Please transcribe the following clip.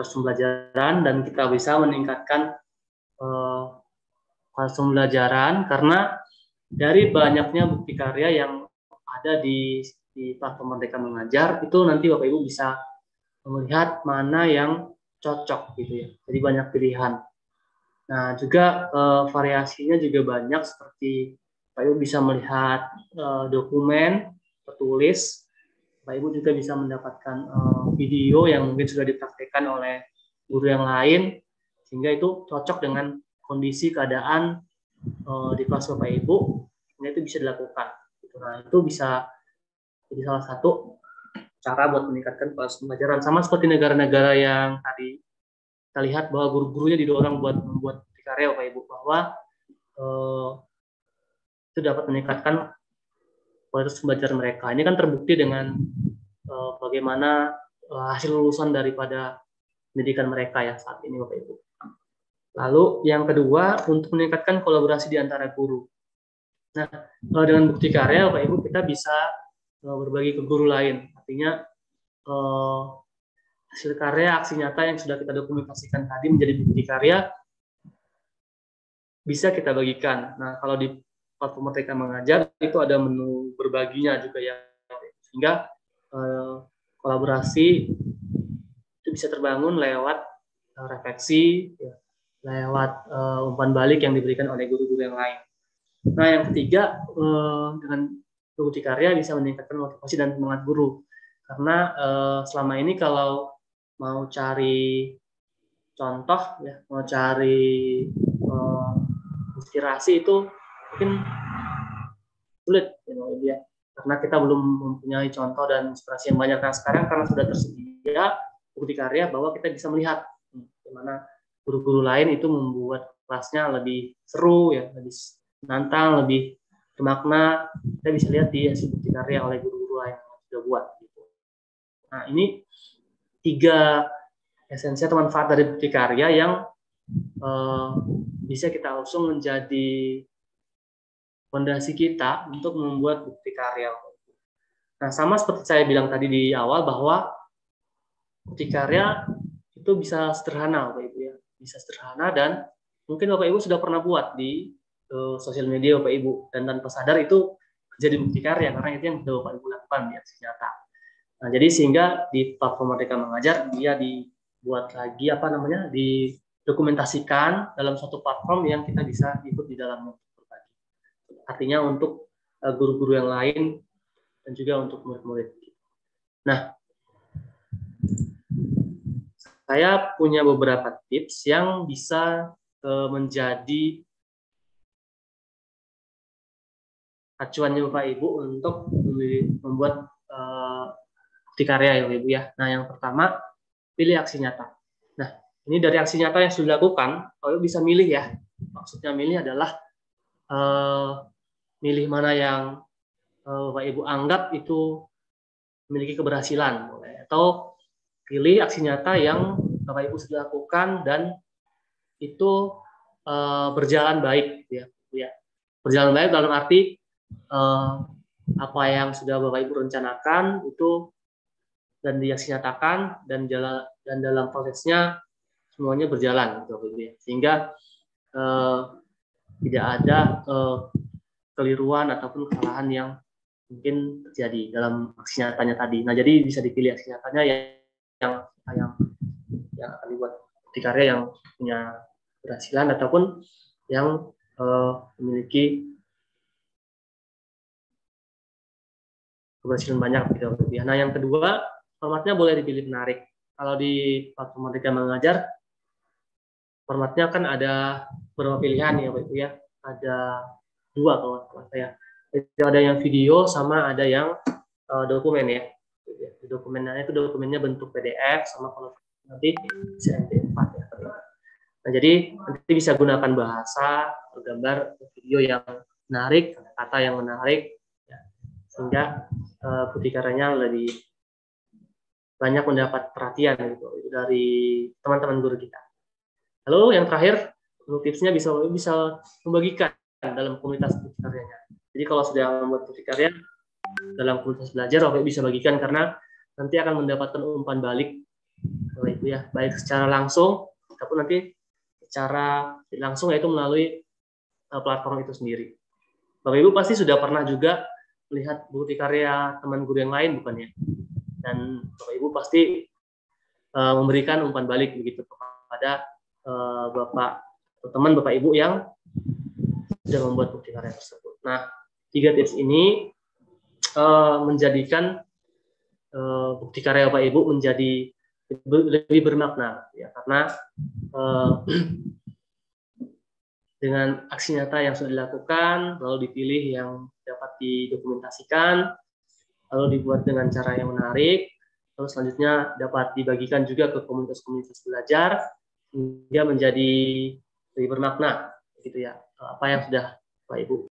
kualitas pembelajaran dan kita bisa meningkatkan kualitas pembelajaran karena dari banyaknya bukti karya yang ada di platform Merdeka Mengajar itu nanti Bapak Ibu bisa melihat mana yang cocok gitu ya. Jadi banyak pilihan. Nah juga variasinya juga banyak seperti Bapak Ibu bisa melihat dokumen tertulis. Bapak Ibu juga bisa mendapatkan video yang mungkin sudah dipraktikkan oleh guru yang lain sehingga itu cocok dengan kondisi keadaan di kelas Bapak Ibu, sehingga itu bisa dilakukan. Nah itu bisa jadi salah satu cara buat meningkatkan kualitas pembelajaran. Sama seperti negara-negara yang tadi kita lihat bahwa guru-gurunya didorong buat membuat karya Bapak Ibu, bahwa itu dapat meningkatkan kualitas pembelajaran mereka. Ini kan terbukti dengan bagaimana hasil lulusan daripada pendidikan mereka ya saat ini Bapak Ibu. Lalu yang kedua, untuk meningkatkan kolaborasi di antara guru. Nah, dengan bukti karya Bapak Ibu kita bisa berbagi ke guru lain. Artinya hasil karya, aksi nyata yang sudah kita dokumentasikan tadi menjadi bukti karya bisa kita bagikan. Nah, kalau di platform Merdeka Mengajar itu ada menu berbaginya juga ya, sehingga kolaborasi itu bisa terbangun lewat refleksi, ya, lewat umpan balik yang diberikan oleh guru-guru yang lain. Nah, yang ketiga, dengan bukti karya bisa meningkatkan motivasi dan semangat guru. Karena selama ini kalau mau cari contoh, ya, mau cari inspirasi itu mungkin sulit, ya, karena kita belum mempunyai contoh dan inspirasi yang banyak. Nah, sekarang karena sudah tersedia bukti karya bahwa kita bisa melihat bagaimana guru-guru lain itu membuat kelasnya lebih seru, ya, lebih menantang, lebih bermakna. Kita bisa lihat di hasil bukti karya oleh guru-guru lain yang sudah buat. Gitu. Nah, ini 3 esensi atau manfaat dari bukti karya yang bisa kita usung menjadi fondasi kita untuk membuat bukti karya. Nah, sama seperti saya bilang tadi di awal bahwa bukti karya itu bisa sederhana, Bapak Ibu, ya. Bisa sederhana dan mungkin Bapak Ibu sudah pernah buat di sosial media Bapak Ibu, dan tanpa sadar itu jadi bukti karya karena itu yang sudah Bapak Ibu lakukan di aksi nyata. Nah, jadi sehingga di platform Merdeka Mengajar dia dibuat lagi didokumentasikan dalam suatu platform yang kita bisa ikut di dalamnya. Artinya untuk guru-guru yang lain dan juga untuk murid-murid. Nah, saya punya beberapa tips yang bisa menjadi acuannya Bapak Ibu untuk membuat bukti karya ya Bapak Ibu ya. Nah, yang pertama, pilih aksi nyata. Nah, ini dari aksi nyata yang sudah dilakukan, Bapak Ibu bisa milih ya. Maksudnya milih adalah milih mana yang Bapak Ibu anggap itu memiliki keberhasilan, atau pilih aksi nyata yang Bapak Ibu sudah lakukan dan itu berjalan baik, ya. Berjalan baik dalam arti apa yang sudah Bapak Ibu rencanakan itu dan diaksinyatakan dan dalam prosesnya semuanya berjalan, gitu, ya. Sehingga tidak ada keliruan ataupun kesalahan yang mungkin terjadi dalam aksi nyatanya tadi. Nah, jadi bisa dipilih aksi nyatanya yang akan dibuat bukti karya yang punya keberhasilan ataupun yang memiliki keberhasilan banyak gitu. Nah, yang kedua, formatnya boleh dipilih menarik. Kalau di platform Merdeka Mengajar, formatnya kan ada beberapa pilihan ya Bapak Ibu ya. Ada 2 kalau saya. Ada yang video sama ada yang dokumen ya. Dokumennya itu dokumennya bentuk PDF sama kalau nanti bisa MP4 ya. Nah, jadi nanti bisa gunakan bahasa, gambar, video yang menarik, kata yang menarik, ya, sehingga bukti karyanya lebih banyak mendapat perhatian gitu dari teman-teman guru kita. Lalu yang terakhir, tipsnya bisa membagikan dalam komunitas bukti karyanya. Jadi kalau sudah membuat bukti karya dalam komunitas belajar, Bapak bisa bagikan karena nanti akan mendapatkan umpan balik Bapak Ibu ya, baik secara langsung ataupun nanti secara langsung, yaitu melalui platform itu sendiri. Bapak Ibu pasti sudah pernah juga melihat bukti karya teman guru yang lain, bukan ya? Dan Bapak Ibu pasti memberikan umpan balik begitu kepada Bapak atau teman Bapak Ibu yang sudah membuat bukti karya tersebut. Nah, 3 tips ini menjadikan bukti karya Bapak Ibu menjadi lebih bermakna, ya, karena dengan aksi nyata yang sudah dilakukan, lalu dipilih yang dapat didokumentasikan, lalu dibuat dengan cara yang menarik, lalu selanjutnya dapat dibagikan juga ke komunitas-komunitas belajar, hingga menjadi lebih bermakna, gitu ya, apa yang sudah Bapak Ibu